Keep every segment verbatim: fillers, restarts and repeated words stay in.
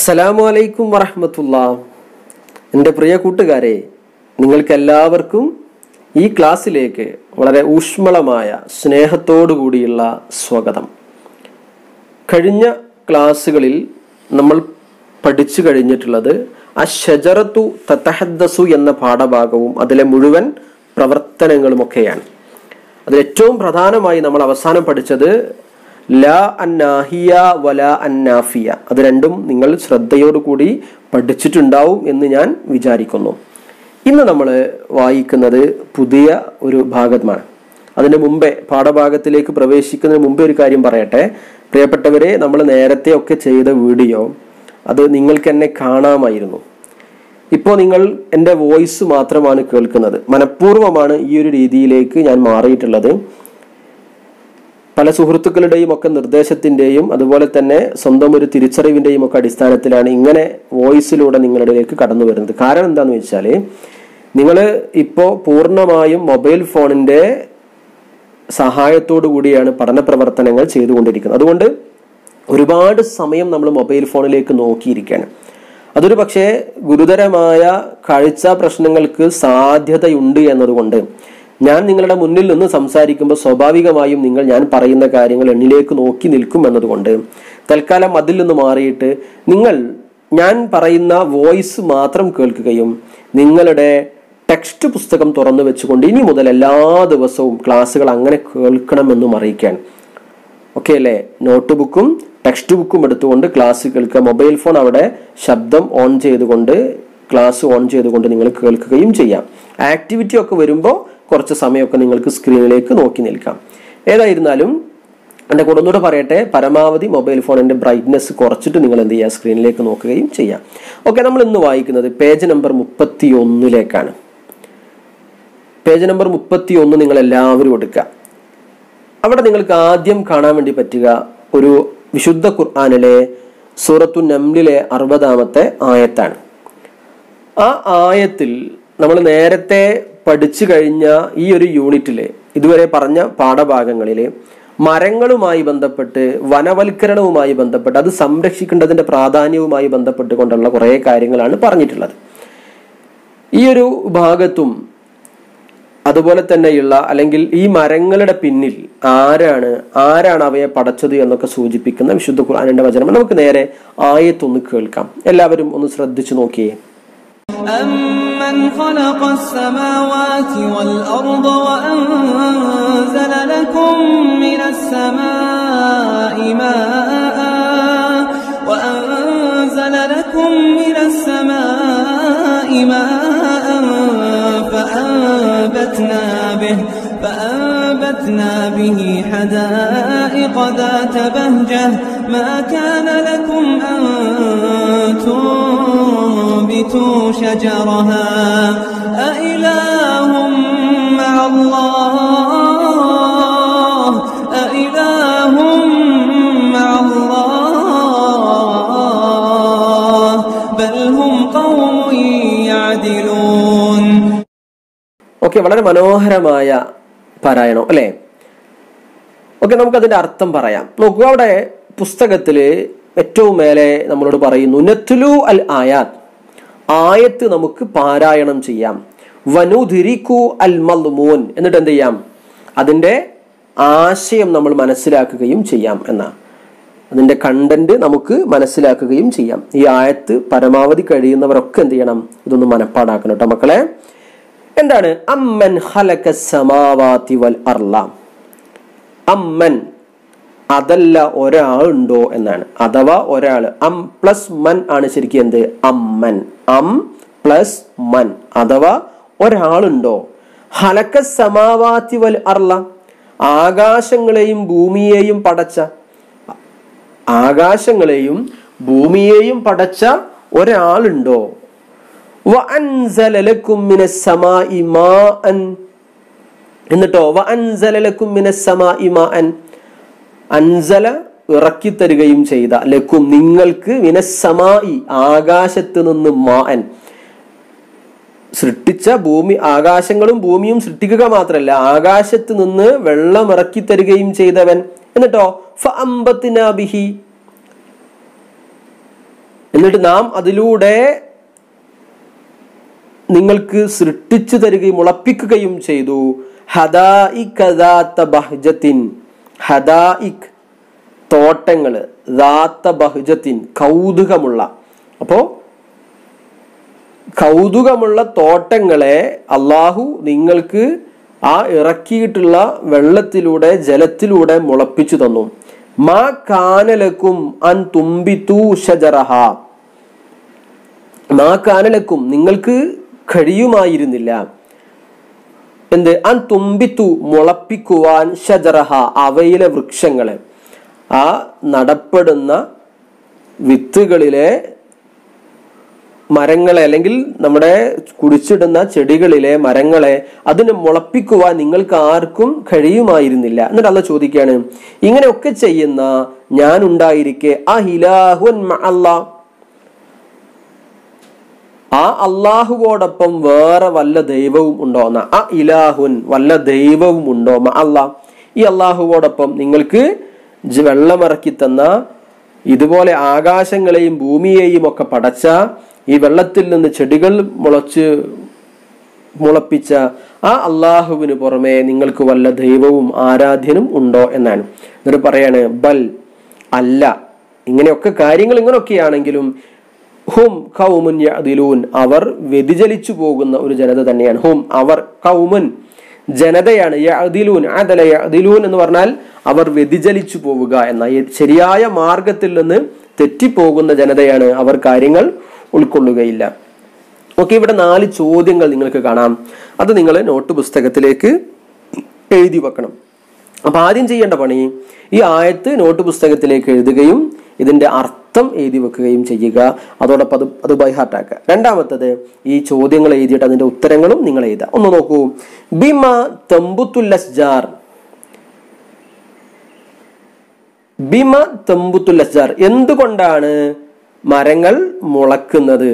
അസ്സലാമു അലൈക്കും വറഹ്മത്തുള്ളാഹി. എൻ്റെ പ്രിയ കൂട്ടുകാരെ, നിങ്ങൾക്കെല്ലാവർക്കും ഈ ക്ലാസ്സിലേക്ക് വളരെ ഊഷ്മളമായ സ്നേഹത്തോടു കൂടിയുള്ള സ്വാഗതം. കഴിഞ്ഞ ക്ലാസ്സുകളിൽ നമ്മൾ പഠിച്ചു കഴിഞ്ഞിട്ടുള്ളത് അശ്ശജറത്തു തതഹദ്ദസു എന്ന പാഠഭാഗവും അതിലെ മുഴുവൻ പ്രവർത്തനങ്ങളുമൊക്കെയാണ്. അതിൽ ഏറ്റവും പ്രധാനമായി നമ്മൾ അവസാനം പഠിച്ചത് ലാ അന്നാഹിയ വലാ അന്നാഫിയ. അത് രണ്ടും നിങ്ങൾ ശ്രദ്ധയോടുകൂടി പഠിച്ചിട്ടുണ്ടാവും എന്ന് ഞാൻ വിചാരിക്കുന്നു. ഇന്ന് നമ്മൾ വായിക്കുന്നത് പുതിയ ഒരു ഭാഗമാണ്. അതിന് മുമ്പേ പാഠഭാഗത്തിലേക്ക് പ്രവേശിക്കുന്നതിന് മുമ്പേ ഒരു കാര്യം പറയട്ടെ. പ്രിയപ്പെട്ടവരെ, നമ്മൾ നേരത്തെ ഒക്കെ ചെയ്ത വീഡിയോ അത് നിങ്ങൾക്ക് എന്നെ കാണാമായിരുന്നു. ഇപ്പോൾ നിങ്ങൾ എൻ്റെ വോയിസ് മാത്രമാണ് കേൾക്കുന്നത്. മനഃപൂർവ്വമാണ് ഈ ഒരു രീതിയിലേക്ക് ഞാൻ മാറിയിട്ടുള്ളത്. പല സുഹൃത്തുക്കളുടെയും ഒക്കെ നിർദ്ദേശത്തിൻ്റെയും അതുപോലെ തന്നെ സ്വന്തം ഒരു തിരിച്ചറിവിൻ്റെയും ഒക്കെ അടിസ്ഥാനത്തിലാണ് ഇങ്ങനെ വോയിസിലൂടെ നിങ്ങളിലേക്ക് കടന്നു വരുന്നത്. കാരണം എന്താണെന്ന് വെച്ചാൽ, നിങ്ങൾ ഇപ്പോൾ പൂർണ്ണമായും മൊബൈൽ ഫോണിൻ്റെ സഹായത്തോടു കൂടിയാണ് പഠന പ്രവർത്തനങ്ങൾ ചെയ്തുകൊണ്ടിരിക്കുന്നത്. അതുകൊണ്ട് ഒരുപാട് സമയം നമ്മൾ മൊബൈൽ ഫോണിലേക്ക് നോക്കിയിരിക്കുകയാണ്. അതൊരു പക്ഷേ ഗുരുതരമായ കാഴ്ച പ്രശ്നങ്ങൾക്ക് സാധ്യതയുണ്ട് എന്നതുകൊണ്ട് ഞാൻ നിങ്ങളുടെ മുന്നിൽ നിന്ന് സംസാരിക്കുമ്പോൾ സ്വാഭാവികമായും നിങ്ങൾ ഞാൻ പറയുന്ന കാര്യങ്ങൾ എന്നിലേക്ക് നോക്കി നിൽക്കും എന്നതുകൊണ്ട് തൽക്കാലം അതിൽ നിന്ന് മാറിയിട്ട് നിങ്ങൾ ഞാൻ പറയുന്ന വോയിസ് മാത്രം കേൾക്കുകയും നിങ്ങളുടെ ടെക്സ്റ്റ് പുസ്തകം തുറന്നു വെച്ചുകൊണ്ട് ഇനി മുതൽ എല്ലാ ദിവസവും ക്ലാസ്സുകൾ അങ്ങനെ കേൾക്കണമെന്നും അറിയിക്കാൻ. ഓക്കെ അല്ലേ? നോട്ട് ബുക്കും ടെക്സ്റ്റ് ബുക്കും എടുത്തുകൊണ്ട് ക്ലാസ് കേൾക്കുക. മൊബൈൽ ഫോൺ അവിടെ ശബ്ദം ഓൺ ചെയ്തുകൊണ്ട് ക്ലാസ് ഓൺ ചെയ്തുകൊണ്ട് നിങ്ങൾ കേൾക്കുകയും ചെയ്യാം. ആക്ടിവിറ്റി ഒക്കെ വരുമ്പോൾ കുറച്ച് സമയമൊക്കെ നിങ്ങൾക്ക് സ്ക്രീനിലേക്ക് നോക്കി നിൽക്കാം. ഏതായിരുന്നാലും എൻ്റെ കൂടെ ഒന്നുകൂടെ പറയട്ടെ, പരമാവധി മൊബൈൽ ഫോണിൻ്റെ ബ്രൈറ്റ്നെസ് കുറച്ചിട്ട് നിങ്ങൾ എന്ത് ചെയ്യുക, സ്ക്രീനിലേക്ക് നോക്കുകയും ചെയ്യാം. ഓക്കെ, നമ്മൾ ഇന്ന് വായിക്കുന്നത് പേജ് നമ്പർ മുപ്പത്തി ഒന്നിലേക്കാണ്. പേജ് നമ്പർ മുപ്പത്തി ഒന്ന് നിങ്ങൾ എല്ലാവരും എടുക്കുക. അവിടെ നിങ്ങൾക്ക് ആദ്യം കാണാൻ വേണ്ടി പറ്റുക ഒരു വിശുദ്ധ ഖുർആനിലെ സൂറത്തു നംലിലെ അറുപതാമത്തെ ആയത്താണ്. ആ ആയത്തിൽ നമ്മൾ നേരത്തെ പഠിച്ചു കഴിഞ്ഞ ഈ ഒരു യൂണിറ്റിൽ ഇതുവരെ പറഞ്ഞ പാഠഭാഗങ്ങളിൽ മരങ്ങളുമായി ബന്ധപ്പെട്ട് വനവൽക്കരണവുമായി ബന്ധപ്പെട്ട് അത് സംരക്ഷിക്കേണ്ടതിൻ്റെ പ്രാധാന്യവുമായി ബന്ധപ്പെട്ടുകൊണ്ടുള്ള കുറേ കാര്യങ്ങളാണ് പറഞ്ഞിട്ടുള്ളത്. ഈ ഒരു ഭാഗത്തും അതുപോലെ തന്നെയുള്ള അല്ലെങ്കിൽ ഈ മരങ്ങളുടെ പിന്നിൽ ആരാണ് ആരാണ് അവയെ പടച്ചത് എന്നൊക്കെ സൂചിപ്പിക്കുന്ന വിശുദ്ധ ഖുർആനിന്റെ വചനം നമുക്ക് നേരെ ആയത്തൊന്ന് കേൾക്കാം. എല്ലാവരും ഒന്ന് ശ്രദ്ധിച്ചു നോക്കിയേ. أَمَّنْ خَلَقَ السَّمَاوَاتِ وَالْأَرْضَ وَأَنزَلَ لَكُم مِّنَ السَّمَاءِ مَاءً وَأَنزَلَ لَكُم مِّنَ السَّمَاءِ مَاءً فَأَنبَتْنَا بِهِ فَأَنبَتْنَا بِهِ حَدَائِقَ ذَاتَ بَهْجَةٍ مَا كَانَ لَكُمْ أَن تنبتوا شجرها أإله مع الله أإله مع الله بل هم قوم يعدلون. ഓക്കെ, വളരെ മനോഹരമായ പാരായണം അല്ലേ? ഓക്കെ, നമുക്കതിൻ്റെ അർത്ഥം പറയാം. നോക്കുക, അവിടെ പുസ്തകത്തിൽ ഏറ്റവും മേലെ നമ്മളോട് പറയുന്നു നത്ലു അൽ ആയാത്ത്, ആയത്ത് നമുക്ക് പാരായണം ചെയ്യാം. വനുദിരിക്കു അൽ മൽമൂൻ, എന്നിട്ട് എന്ത് ചെയ്യാം, അതിൻ്റെ ആശയം നമ്മൾ മനസ്സിലാക്കുകയും ചെയ്യാം എന്ന അതിൻ്റെ കണ്ടന്റ് നമുക്ക് മനസ്സിലാക്കുകയും ചെയ്യാം. ഈ ആയത്ത് പരമാവധി കഴിയുന്നവരൊക്കെ എന്ത് ചെയ്യണം, ഇതൊന്ന് മനപ്പാടാക്കണം കേട്ടോ മക്കളെ. എന്താണ് അമ്മൻ ഖലഖ സമാവാതി വൽ അർള? അമ്മൻ അതല്ല ഒരാളുണ്ടോ എന്നാണ്, അഥവാ ഒരാൾ. അം പ്ലസ് മൻ ആണ് ശരിക്കും എന്ത്, അമ്മൻ. അം പ്ലസ് മൻ അഥവാ ഒരാളുണ്ടോ. ഖലഖ സമാവാതി വൽ അർള, ആകാശങ്ങളെയും ഭൂമിയെയും പടച്ച ആകാശങ്ങളെയും ഭൂമിയെയും പടച്ച ഒരാളുണ്ടോ. വഅൻസല ലക്കും മിനസ് സമാഇ മാഅൻ, എന്നിട്ടോ വഅൻസല ലക്കും മിനസ് സമാഇ മാഅൻ, അൻസല ഇറക്കി തരികയും ചെയ്ത, ലക്കും നിങ്ങൾക്ക്, മിനസ്സമായി ആകാശത്ത് നിന്ന്, മാഅൻ സൃഷ്ടിച്ച ഭൂമി, ആകാശങ്ങളും ഭൂമിയും സൃഷ്ടിക്കുക മാത്രമല്ല ആകാശത്ത് നിന്ന് വെള്ളം ഇറക്കി തരികയും ചെയ്തവൻ. എന്നിട്ടോ ഫഅംബത്നാ ബിഹി, എന്നിട്ട് നാം അതിലൂടെ നിങ്ങൾക്ക് സൃഷ്ടിച്ചു തരികയും മുളപ്പിക്കുകയും ചെയ്തു. ഹദായിക ദാത്ത ബഹ്ജത്തിൻ, ഹദായിക് തോട്ടങ്ങള്, ദാത്ത ബഹ്ജത്തിൻ കൗതുകമുള്ള. അപ്പോ കൗതുകമുള്ള തോട്ടങ്ങളെ അള്ളാഹു നിങ്ങൾക്ക് ആ ഇറക്കിയിട്ടുള്ള വെള്ളത്തിലൂടെ ജലത്തിലൂടെ മുളപ്പിച്ചു തന്നു. മാ കാനലക്കും അൻ തുംബിതു ഷജറഹ, മാ കാനലക്കും നിങ്ങൾക്ക് കഴിയുമായിരുന്നില്ല എന്ത്, അൻ തുംബിത്തു മുളപ്പിക്കുവാൻ ഷജറഹ അവയിലെ വൃക്ഷങ്ങളെ, ആ നടപ്പെടുന്ന വിത്തുകളിലെ മരങ്ങളെ അല്ലെങ്കിൽ നമ്മുടെ കുടിച്ചിടുന്ന ചെടികളിലെ മരങ്ങളെ അതിന് മുളപ്പിക്കുവാൻ നിങ്ങൾക്ക് ആർക്കും കഴിയുമായിരുന്നില്ല. എന്നിട്ട് അള്ളാഹ് ചോദിക്കുകയാണ്, ഇങ്ങനെയൊക്കെ ചെയ്യുന്ന ഞാൻ ഉണ്ടായിരിക്കെ ആ ഇലാഹുൻ മഅല്ലാഹ്, ആ അള്ളാഹുവോടൊപ്പം വേറെ വല്ല ദൈവവും ഉണ്ടോ എന്ന, ആ ഇലാഹുൻ വല്ല ദൈവവും ഉണ്ടോ മഅല്ലാഹ്, ഈ അള്ളാഹുവോടൊപ്പം നിങ്ങൾക്ക് വെള്ളമിറക്കി തന്ന, ഇതുപോലെ ആകാശങ്ങളെയും ഭൂമിയെയും ഒക്കെ പടച്ച, ഈ വെള്ളത്തിൽ നിന്ന് ചെടികൾ മുളച്ച് മുളപ്പിച്ച ആ അള്ളാഹുവിന് പുറമെ നിങ്ങൾക്ക് വല്ല ദൈവവും ആരാധ്യനും ഉണ്ടോ എന്നാണ്. എന്നിട്ട് പറയാണ്, ബൽ അല്ല, ഇങ്ങനെയൊക്കെ കാര്യങ്ങൾ ഇങ്ങനെയൊക്കെയാണെങ്കിലും ഹും ഖൗമുൻ യഅദിലൂൻ, അവർ വ്യതിചലിച്ചു പോകുന്ന ഒരു ജനത തന്നെയാണ്. ഹും അവർ, ഖൗമുൻ ജനതയാണ്, യഅദിലൂൻ അദല യഅദിലൂൻ എന്ന് പറഞ്ഞാൽ അവർ വ്യതിചലിച്ചു പോവുക എന്ന, ശരിയായ മാർഗത്തിൽ നിന്ന് തെറ്റിപ്പോകുന്ന ജനതയാണ്, അവർ കാര്യങ്ങൾ ഉൾക്കൊള്ളുകയില്ല. ഓക്കെ, ഇവിടെ നാല് ചോദ്യങ്ങൾ നിങ്ങൾക്ക് കാണാം. അത് നിങ്ങൾ നോട്ട് പുസ്തകത്തിലേക്ക് എഴുതി വെക്കണം. അപ്പൊ ആദ്യം ചെയ്യേണ്ട പണി ഈ ആയത്ത് നോട്ട് പുസ്തകത്തിലേക്ക് എഴുതുകയും ഇതിന്റെ അർത്ഥം എഴുതി വെക്കുകയും ചെയ്യുക. അതോടൊപ്പം അത് അത് ബൈഹാർട്ടാക്കുക. രണ്ടാമത്തത് ഈ ചോദ്യങ്ങൾ എഴുതിയിട്ട് അതിന്റെ ഉത്തരങ്ങളും നിങ്ങൾ എഴുതുക. ഒന്ന് നോക്കൂ, ബിമ തംബുത്തുൽ അസ്ജാർ, ബിമ തംബുത്തുൽ അസ്ജാർ എന്തുകൊണ്ടാണ് മരങ്ങൾ മുളക്കുന്നത്?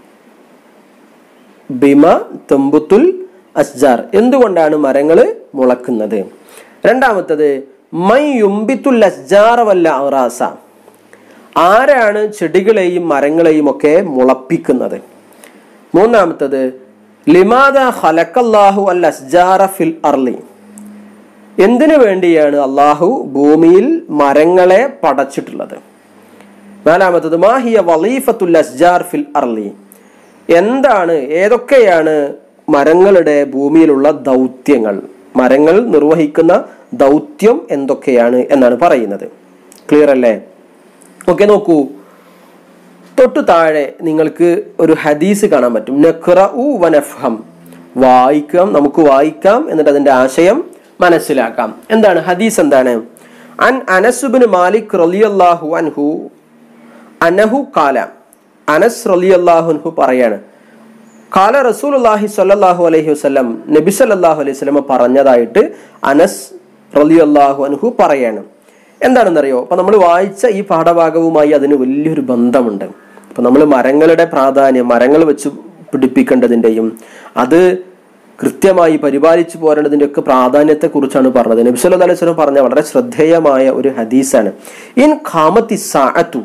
ബിമ തംബുത്തുൽ അസ്ജാർ എന്തുകൊണ്ടാണ് മരങ്ങൾ മുളക്കുന്നത്? രണ്ടാമത്തത് മൈ യുംബിത്തുൽ അസ്ജാറ വല്ല ഔറാസ, ആരാണ് ചെടികളെയും മരങ്ങളെയും ഒക്കെ മുളപ്പിക്കുന്നത്? മൂന്നാമത്തത് ലിമാദ ഖലഖല്ലാഹു അൽ അസ്ജാറ ഫിൽ അർളി, എന്തിനു വേണ്ടിയാണ് അള്ളാഹു ഭൂമിയിൽ മരങ്ങളെ പടച്ചിട്ടുള്ളത്? നാലാമത്തത് മാഹിയ വലീഫത്തുൽ അസ്ജാർ ഫിൽ അർളി, എന്താണ് ഏതൊക്കെയാണ് മരങ്ങളുടെ ഭൂമിയിലുള്ള ദൗത്യങ്ങൾ, മരങ്ങൾ നിർവഹിക്കുന്ന ദൗത്യം എന്തൊക്കെയാണ് എന്നാണ് പറയുന്നത്. ക്ലിയർ അല്ലേ? ഓക്കെ, നോക്കൂ, തൊട്ടു താഴെ നിങ്ങൾക്ക് ഒരു ഹദീസ് കാണാൻ പറ്റും. നഖ്റഉ വനഫ്ഹം, വായിക്കാം, നമുക്ക് വായിക്കാം, എന്നിട്ട് അതിന്റെ ആശയം മനസ്സിലാക്കാം. എന്താണ് ഹദീസ്? എന്താണ്? അൻ അനസ് ഇബ്നു മാലിക് റളിയല്ലാഹു അൻഹു അനഹു ഖാല, അനസ് റളിയല്ലാഹു അൻഹു പറയാണ്, ഖാല റസൂലുള്ളാഹി സ്വല്ലല്ലാഹു അലൈഹി വസല്ലം, നബി സല്ലല്ലാഹു അലൈഹി വസല്ലം പറഞ്ഞതായിട്ട് അനസ് റളിയല്ലാഹു അൻഹു പറയാണ്. എന്താണെന്നറിയോ? അപ്പൊ നമ്മൾ വായിച്ച ഈ പാഠഭാഗവുമായി അതിന് വലിയൊരു ബന്ധമുണ്ട്. അപ്പൊ നമ്മൾ മരങ്ങളുടെ പ്രാധാന്യം, മരങ്ങൾ വെച്ച് പിടിപ്പിക്കേണ്ടതിൻ്റെയും അത് കൃത്യമായി പരിപാലിച്ചു പോരേണ്ടതിൻ്റെ ഒക്കെ പ്രാധാന്യത്തെ കുറിച്ചാണ് പറഞ്ഞത്. നബി സല്ലല്ലാഹു അലൈഹി വസല്ലം പറഞ്ഞ വളരെ ശ്രദ്ധേയമായ ഒരു ഹദീസാണ്. ഇൻ ഖാമത്തി സാഅതു,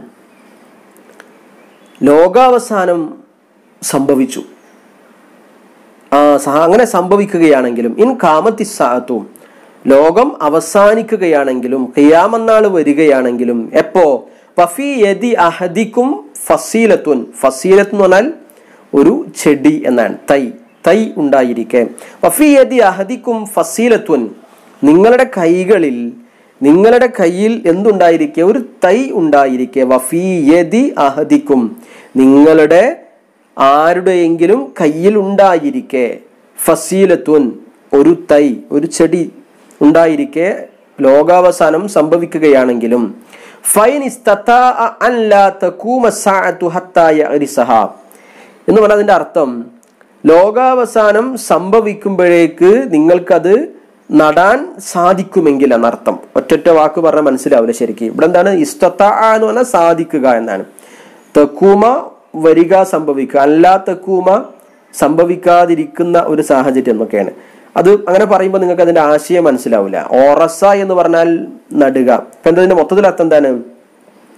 ലോകാവസാനം സംഭവിച്ചു, ആ അങ്ങനെ സംഭവിക്കുകയാണെങ്കിലും, ഇൻ ഖാമത്തി സാഅതു ലോകം അവസാനിക്കുകയാണെങ്കിലും, ഖിയാമത്ത് വരികയാണെങ്കിലും, എപ്പോ? വഫി യദി അഹദിക്കും ഫസീലത്തുൻ, ഫസീലത്ത് എന്ന് പറഞ്ഞാൽ ഒരു ചെടി എന്നാണ്, തൈ, തൈ ഉണ്ടായിരിക്കെ. വഫി യദി അഹദിക്കും ഫസീലത്തുൻ, നിങ്ങളുടെ കൈകളിൽ, നിങ്ങളുടെ കയ്യിൽ എന്തുണ്ടായിരിക്കെ? ഒരു തൈ ഉണ്ടായിരിക്കെ. വഫി യദി അഹദിക്കും, നിങ്ങളുടെ ആരുടെയെങ്കിലും കയ്യിൽ ഉണ്ടായിരിക്കെ, ഫസീലത്തുൻ ഒരു തൈ, ഒരു ചെടി ഉണ്ടായിരിക്കെ ലോകാവസാനം സംഭവിക്കുകയാണെങ്കിലും, ഫൈൻ ഇസ്തതാഅ അൻ ലാ തഖൂമ സഅതു ഹത്താ യഅരിസഹ എന്ന് പറഞ്ഞാൽ അതിന്റെ അർത്ഥം, ലോകാവസാനം സംഭവിക്കുമ്പോഴേക്ക് നിങ്ങൾക്കത് നടാൻ സാധിക്കുമെങ്കിൽ എന്നർത്ഥം. ഒറ്റൊറ്റ വാക്ക് പറഞ്ഞാൽ മനസ്സിലാവില്ല ശരിക്കും. ഇവിടെ എന്താണ്? ഇസ്തതാഅ എന്ന് പറഞ്ഞാൽ സാധിക്കുക എന്നാണ്. തഖൂമ വരിക, സംഭവിക്കുക. അല്ലാ തഖൂമ സംഭവിക്കാതിരിക്കുന്ന ഒരു സാഹചര്യം എന്നൊക്കെയാണ്. അത് അങ്ങനെ പറയുമ്പോൾ നിങ്ങൾക്ക് അതിന്റെ ആശയം മനസ്സിലാവില്ല. ഓറസ എന്ന് പറഞ്ഞാൽ നടുക. അപ്പൊ എന്തതിന്റെ മൊത്തത്തിൽ അർത്ഥം എന്താണ്?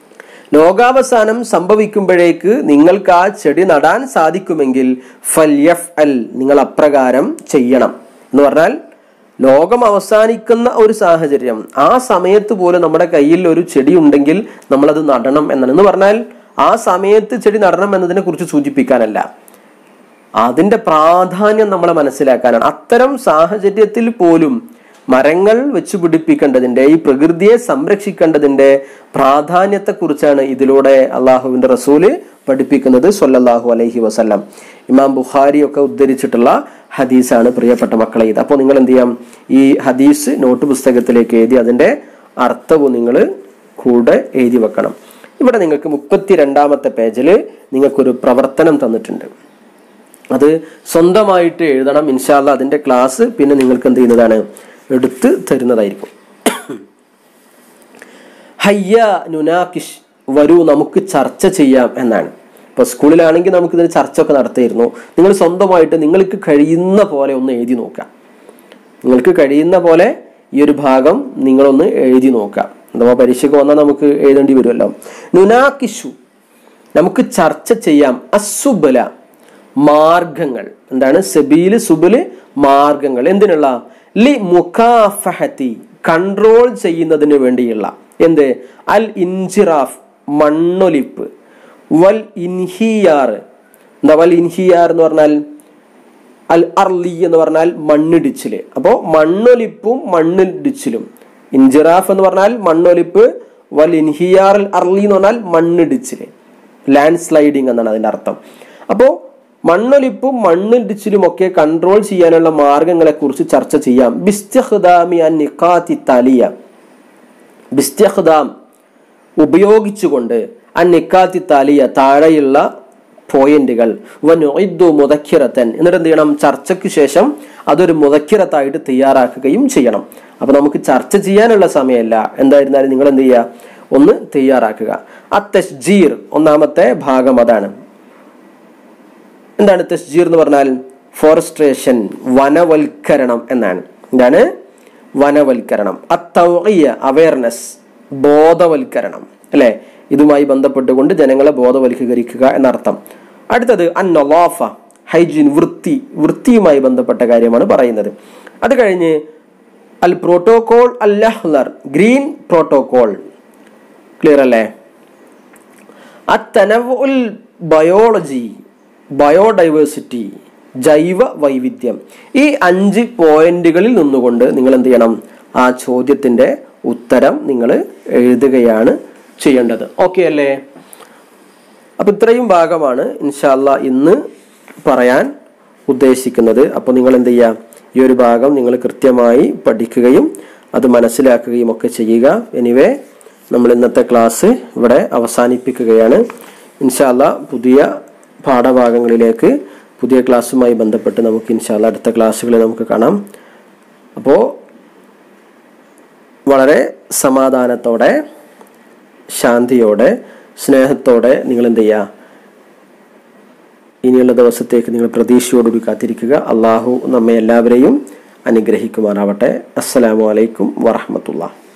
ലോകാവസാനം സംഭവിക്കുമ്പോഴേക്ക് നിങ്ങൾക്ക് ആ ചെടി നടാൻ സാധിക്കുമെങ്കിൽ ഫൽയഫ് അൽ, നിങ്ങൾ അപ്രകാരം ചെയ്യണം എന്ന് പറഞ്ഞാൽ ലോകം അവസാനിക്കുന്ന ഒരു സാഹചര്യം, ആ സമയത്ത് പോലും നമ്മുടെ കയ്യിൽ ഒരു ചെടി ഉണ്ടെങ്കിൽ നമ്മളത് നടണം എന്നാണ്. എന്ന് പറഞ്ഞാൽ ആ സമയത്ത് ചെടി നടണം എന്നതിനെ കുറിച്ച് സൂചിപ്പിക്കാനല്ല, അതിന്റെ പ്രാധാന്യം നമ്മളെ മനസ്സിലാക്കാനാണ്. അത്തരം സാഹചര്യത്തിൽ പോലും മരങ്ങൾ വെച്ചു പിടിപ്പിക്കേണ്ടതിന്റെ, ഈ പ്രകൃതിയെ സംരക്ഷിക്കേണ്ടതിന്റെ പ്രാധാന്യത്തെക്കുറിച്ചാണ് ഇതിലൂടെ അള്ളാഹുവിന്റെ റസൂല് പഠിപ്പിക്കുന്നത് സ്വല്ലല്ലാഹു അലൈഹി വസല്ലം. ഇമാം ബുഖാരി ഒക്കെ ഉദ്ധരിച്ചിട്ടുള്ള ഹദീസാണ് പ്രിയപ്പെട്ട മക്കളെ ഇത്. അപ്പോൾ നിങ്ങൾ എന്ത് ചെയ്യാം, ഈ ഹദീസ് നോട്ട് പുസ്തകത്തിലേക്ക് എഴുതി അതിന്റെ അർത്ഥവും നിങ്ങൾ കൂടെ എഴുതി വെക്കണം. ഇവിടെ നിങ്ങൾക്ക് മുപ്പത്തി രണ്ടാമത്തെ പേജിൽ നിങ്ങൾക്കൊരു പ്രവർത്തനം തന്നിട്ടുണ്ട്. അത് സ്വന്തമായിട്ട് എഴുതണം. ഇൻഷാ അല്ലാഹ് അതിന്റെ ക്ലാസ് പിന്നെ നിങ്ങൾക്ക് എന്ത് ചെയ്യുന്നതാണ്, എടുത്ത് തരുന്നതായിരിക്കും. ഹയ്യ നുനാകിഷ്, വരൂ നമുക്ക് ചർച്ച ചെയ്യാം എന്നാണ്. ഇപ്പൊ സ്കൂളിലാണെങ്കിൽ നമുക്ക് ഇതിന് ചർച്ച ഒക്കെ നടത്തിയിരുന്നു. നിങ്ങൾ സ്വന്തമായിട്ട് നിങ്ങൾക്ക് കഴിയുന്ന പോലെ ഒന്ന് എഴുതി നോക്കാം. നിങ്ങൾക്ക് കഴിയുന്ന പോലെ ഈ ഒരു ഭാഗം നിങ്ങളൊന്ന് എഴുതി നോക്കാം. അഥവാ പരീക്ഷയ്ക്ക് വന്നാൽ നമുക്ക് എഴുതേണ്ടി വരുമല്ലോ. നുനാകിഷു, നമുക്ക് ചർച്ച ചെയ്യാം. അസുബല, മാർഗങ്ങൾ. എന്താണ് സബീല്, സുബല്, മാർഗങ്ങൾ. എന്തിനുള്ള? ലി മുകാഫഹതി, കൺട്രോൾ ചെയ്യുന്നതിന് വേണ്ടിയുള്ള. എന്ത്? അൽ ഇൻജിറാഫ്, മണ്ണൊലിപ്പ്. വൽ ഇൻഹിയാർ, എന്താ വൽ ഇൻഹിയാർ എന്ന് പറഞ്ഞാൽ? അൽ അർലി എന്ന് പറഞ്ഞാൽ മണ്ണിടിച്ചില്. അപ്പോ മണ്ണൊലിപ്പും മണ്ണിടിച്ചിലും. ഇൻജിറാഫ് എന്ന് പറഞ്ഞാൽ മണ്ണൊലിപ്പ്, വൽ ഇൻഹിയാർ അൽ അർലി എന്ന് പറഞ്ഞാൽ മണ്ണിടിച്ചില്, ലാൻഡ് സ്ലൈഡിങ് എന്നാണ് അതിന്റെ അർത്ഥം. അപ്പോ മണ്ണൊലിപ്പും മണ്ണിടിച്ചിലും ഒക്കെ കൺട്രോൾ ചെയ്യാനുള്ള മാർഗങ്ങളെ കുറിച്ച് ചർച്ച ചെയ്യാം. ബിസ്തിഖ്ദാമി അൻ നിഖാതി തലിയ, ബിസ്തിഖ്ദാം ഉപയോഗിച്ചുകൊണ്ട്, അൻ നിഖാതി തലിയ താഴെയുള്ള പോയിന്റുകൾ, വനുഇദ്ദു മുദക്കിറത്തൻ, എന്നിട്ട് എന്ത് ചെയ്യണം, ചർച്ചയ്ക്ക് ശേഷം അതൊരു മുദക്കിറത്തായിട്ട് തയ്യാറാക്കുകയും ചെയ്യണം. അപ്പൊ നമുക്ക് ചർച്ച ചെയ്യാനുള്ള സമയമല്ല, എന്തായിരുന്നാലും നിങ്ങൾ എന്ത് ചെയ്യുക, ഒന്ന് തയ്യാറാക്കുക. അത്തശ്ജീർ, ഒന്നാമത്തെ ഭാഗം അതാണ്. എന്താണ് തശ്ജീർ എന്ന് പറഞ്ഞാൽ? ഫോറസ്ട്രേഷൻ, വനവൽക്കരണം എന്നാണ്. എന്താണ് വനവൽക്കരണം? അത്തൗഇയ, അവയർനെസ്, ബോധവൽക്കരണം, അല്ലെ? ഇതുമായി ബന്ധപ്പെട്ടുകൊണ്ട് ജനങ്ങളെ ബോധവൽക്കരിക്കുക എന്നർത്ഥം. അടുത്തത് അന്നലാഫ, ഹൈജീൻ, വൃത്തി, വൃത്തിയുമായി ബന്ധപ്പെട്ട കാര്യമാണ് പറയുന്നത്. അത് കഴിഞ്ഞ് അൽ പ്രോട്ടോകോൾ അൽ അഹ്ലർ, ഗ്രീൻ പ്രോട്ടോകോൾ. ക്ലിയർ അല്ലേ? അത്തനവുൽ ബയോളജി, ബയോഡൈവേഴ്സിറ്റി, ജൈവ വൈവിധ്യം. ഈ അഞ്ച് പോയിന്റുകളിൽ നിന്നുകൊണ്ട് നിങ്ങൾ എന്ത് ചെയ്യണം, ആ ചോദ്യത്തിന്റെ ഉത്തരം നിങ്ങൾ എഴുതുകയാണ് ചെയ്യേണ്ടത്. ഓക്കെ അല്ലേ? അപ്പൊ ഇത്രയും ഭാഗമാണ് ഇൻഷാ അല്ലാഹ് ഇന്ന് പറയാൻ ഉദ്ദേശിക്കുന്നത്. അപ്പോൾ നിങ്ങൾ എന്ത് ചെയ്യുക, ഈ ഒരു ഭാഗം നിങ്ങൾ കൃത്യമായി പഠിക്കുകയും അത് മനസ്സിലാക്കുകയും ഒക്കെ ചെയ്യുക. എനിവേ, നമ്മൾ ഇന്നത്തെ ക്ലാസ് ഇവിടെ അവസാനിപ്പിക്കുകയാണ്. ഇൻഷാ അല്ലാഹ് പുതിയ പാഠഭാഗങ്ങളിലേക്ക് പുതിയ ക്ലാസ്സുമായി ബന്ധപ്പെട്ട് നമുക്ക് ഇൻഷാ അല്ലാഹ് അടുത്ത ക്ലാസ്സുകളിൽ നമുക്ക് കാണാം. അപ്പോൾ വളരെ സമാധാനത്തോടെ, ശാന്തിയോടെ, സ്നേഹത്തോടെ നിങ്ങൾ എന്ത് ചെയ്യുക, ഇനിയുള്ള ദിവസത്തേക്ക് നിങ്ങൾ പ്രതീക്ഷയോടുകൂടി കാത്തിരിക്കുക. അള്ളാഹു നമ്മെ എല്ലാവരെയും അനുഗ്രഹിക്കുമാറാവട്ടെ. അസ്സലാമു അലൈക്കും വറഹ്മത്തുള്ളാഹി.